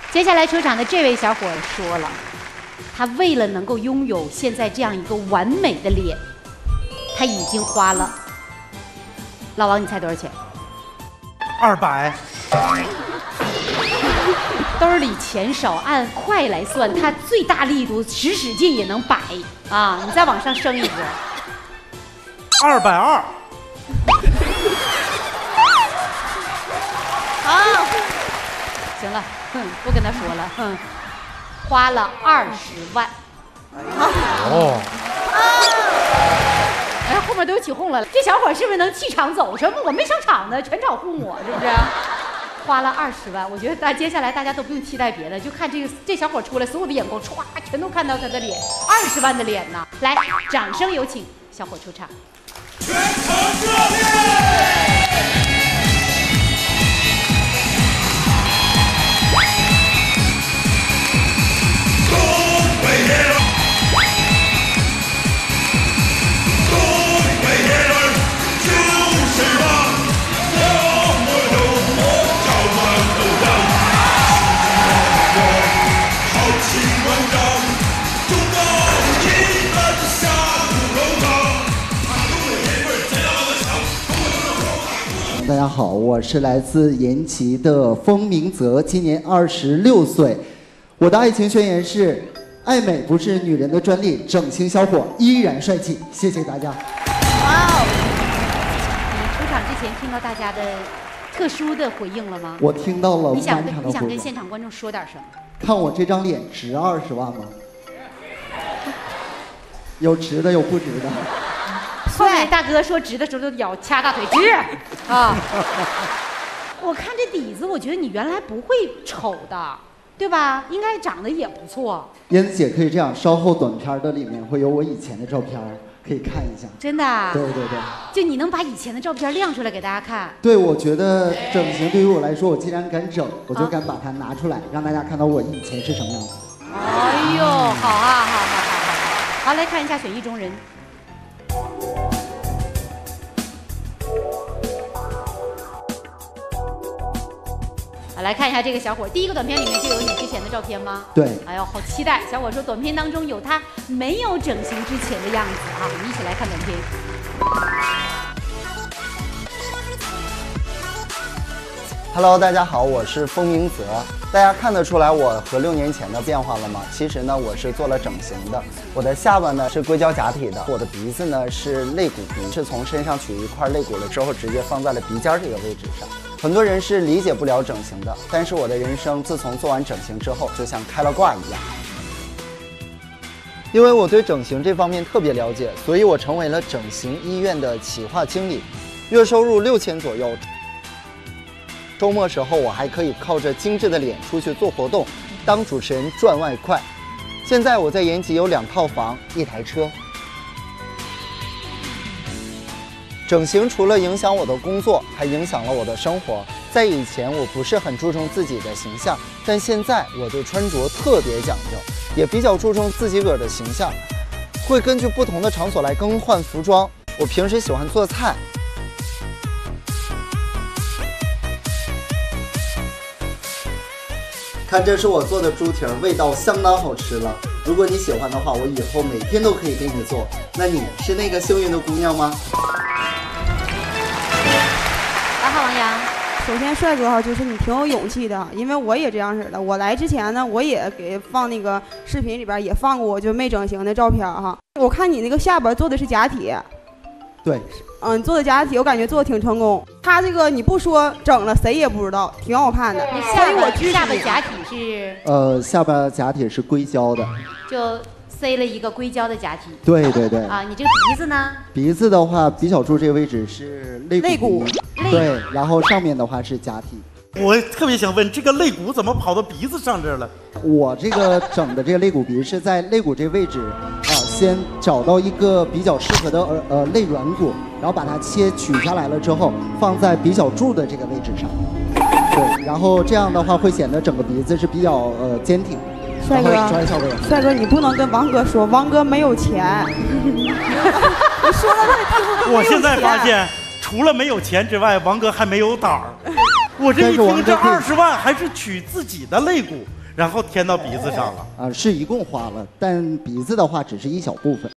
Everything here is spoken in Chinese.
接下来出场的这位小伙说了，他为了能够拥有现在这样一个完美的脸，他已经花了。老王，你猜多少钱 ？200。 兜里钱少，按块来算，他最大力度使劲也能100啊！你再往上升一个 ，220。 好，行了，不跟他说了，花了20万。 哦。 哎，后面都起哄了，这小伙是不是能弃场走？什么我没上场呢，全场轰我，是不是？花了20万，我觉得接下来大家都不用期待别的，就看这小伙出来，所有的眼光歘全都看到他的脸，20万的脸呐！来，掌声有请小伙出场。全场热烈！ 大家好，我是来自延吉的封明泽，今年26岁。我的爱情宣言是：爱美不是女人的专利，整形小伙依然帅气。谢谢大家。 哇哦！你出场之前听到大家的特殊的回应了吗？ 我听到了。 你想跟现场观众说点什么？ 看我这张脸值20万吗？有值的，有不值的。 后面大哥说直的时候都咬掐大腿直啊！我看这底子，我觉得你原来不会丑的，对吧？应该长得也不错。 燕子姐可以这样，稍后短片的里面会有我以前的照片，可以看一下。 真的？ 对对对。 就你能把以前的照片亮出来给大家看？ 对，我觉得整形对于我来说，我既然敢整，我就敢把它拿出来，让大家看到我以前是什么样子。 哎呦，好啊，好，来看一下选意中人。来看一下这个小伙，第一个短片里面就有你之前的照片吗？ 对。 哎呦，好期待！小伙说短片当中有他没有整形之前的样子啊，我们一起来看短片。 Hello， 大家好，我是封明泽。大家看得出来我和6年前的变化了吗？其实呢，我是做了整形的。我的下巴呢是硅胶假体的，我的鼻子呢是肋骨鼻，是从身上取一块肋骨了之后，直接放在了鼻尖这个位置上。很多人是理解不了整形的，但是我的人生自从做完整形之后，就像开了挂一样。因为我对整形这方面特别了解，所以我成为了整形医院的企划经理，月收入6000左右。周末时候，我还可以靠着精致的脸出去做活动，当主持人赚外快。现在我在延吉有2套房，1台车。整形除了影响我的工作，还影响了我的生活。在以前，我不是很注重自己的形象，但现在我对穿着特别讲究，也比较注重自己个儿的形象，会根据不同的场所来更换服装。我平时喜欢做菜。看，这是我做的猪蹄儿，味道相当好吃了。如果你喜欢的话，我以后每天都可以给你做。那你是那个幸运的姑娘吗？ 来，王洋。 首先，帅哥哈，就是你挺有勇气的，因为我也这样式的。我来之前呢，我也给放那个视频里边也放过我就没整形的照片哈。我看你那个下巴做的是假体。 对。 你做的假体，我感觉做的挺成功。他这个你不说整了，谁也不知道，挺好看的。 你下巴假体是？ 下巴假体是硅胶的， 就塞了一个硅胶的假体。 对对对。 啊，你这个鼻子呢？ 鼻子的话，比较住这个位置是肋骨。对，然后上面的话是假体。 我特别想问，这个肋骨怎么跑到鼻子上这儿了？ 我这个整的这个肋骨鼻是在肋骨这位置啊，先找到一个比较适合的肋软骨，然后把它取下来了之后，放在比较住的这个位置上。对，然后这样的话会显得整个鼻子是比较坚挺。 帅哥，你不能跟王哥说，王哥没有钱。我说了他听不懂。 我现在发现，除了没有钱之外，王哥还没有胆儿。我这一听，这20万还是取自己的肋骨， 然后填到鼻子上了。 是一共花了，但鼻子的话只是一小部分。